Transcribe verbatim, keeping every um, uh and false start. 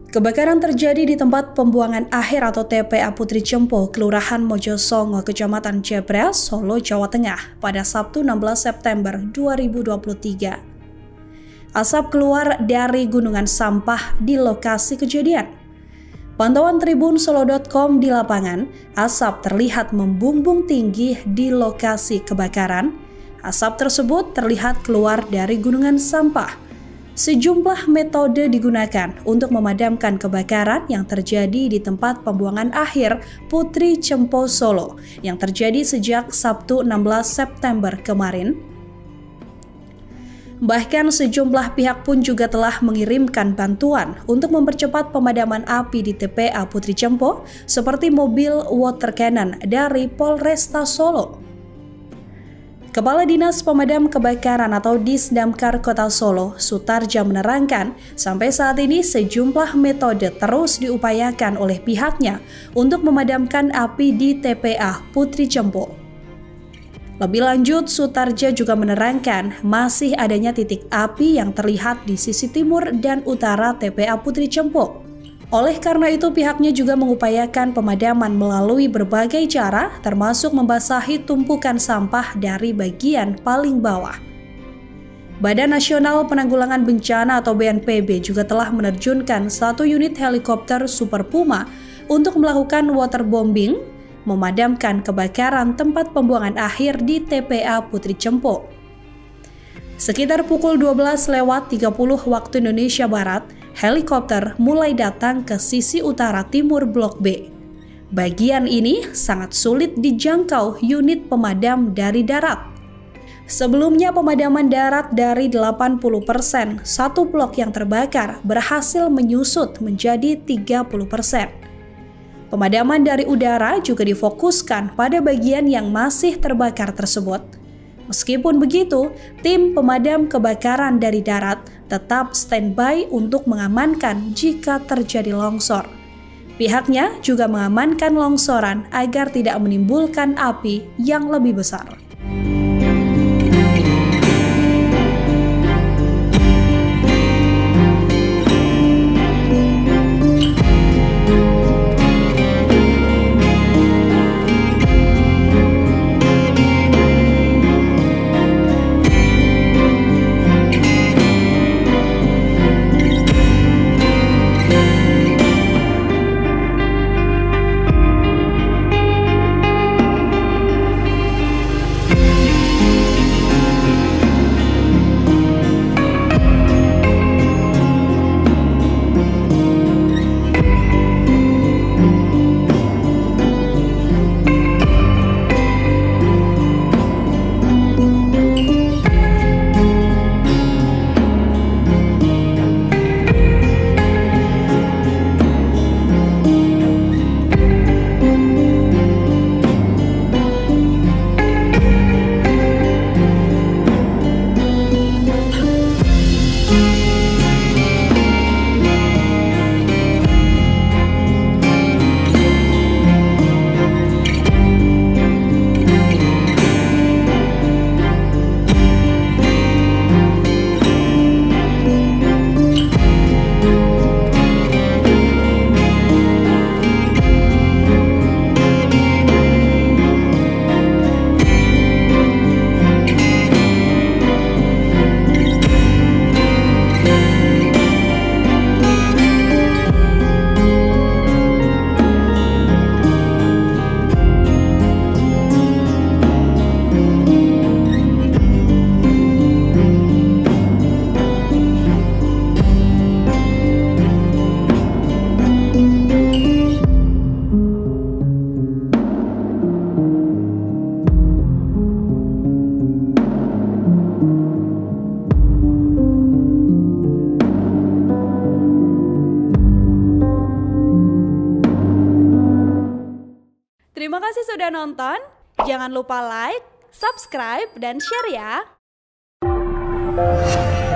Kebakaran terjadi di tempat pembuangan akhir atau T P A Putri Cempo, Kelurahan Mojosongo, Kecamatan Jebres, Solo, Jawa Tengah pada Sabtu enam belas September dua ribu dua puluh tiga. Asap keluar dari gunungan sampah di lokasi kejadian. Pantauan Tribun Solo titik com di lapangan, asap terlihat membumbung tinggi di lokasi kebakaran. Asap tersebut terlihat keluar dari gunungan sampah. Sejumlah metode digunakan untuk memadamkan kebakaran yang terjadi di tempat pembuangan akhir Putri Cempo, Solo yang terjadi sejak Sabtu enam belas September kemarin. Bahkan sejumlah pihak pun juga telah mengirimkan bantuan untuk mempercepat pemadaman api di T P A Putri Cempo seperti mobil water cannon dari Polresta Solo. Kepala Dinas Pemadam Kebakaran atau Disdamkar Kota Solo, Sutarja menerangkan, sampai saat ini sejumlah metode terus diupayakan oleh pihaknya untuk memadamkan api di T P A Putri Cempo. Lebih lanjut, Sutarja juga menerangkan masih adanya titik api yang terlihat di sisi timur dan utara T P A Putri Cempo. Oleh karena itu, pihaknya juga mengupayakan pemadaman melalui berbagai cara, termasuk membasahi tumpukan sampah dari bagian paling bawah. Badan Nasional Penanggulangan Bencana atau B N P B juga telah menerjunkan satu unit helikopter Super Puma untuk melakukan waterbombing, memadamkan kebakaran tempat pembuangan akhir di T P A Putri Cempo. Sekitar pukul dua belas lewat tiga puluh waktu Indonesia Barat, helikopter mulai datang ke sisi utara timur Blok B. Bagian ini sangat sulit dijangkau unit pemadam dari darat. Sebelumnya pemadaman darat dari delapan puluh persen satu blok yang terbakar berhasil menyusut menjadi tiga puluh persen. Pemadaman dari udara juga difokuskan pada bagian yang masih terbakar tersebut. Meskipun begitu, tim pemadam kebakaran dari darat tetap standby untuk mengamankan jika terjadi longsor. Pihaknya juga mengamankan longsoran agar tidak menimbulkan api yang lebih besar. Terima kasih sudah nonton. Jangan lupa like, subscribe, dan share ya.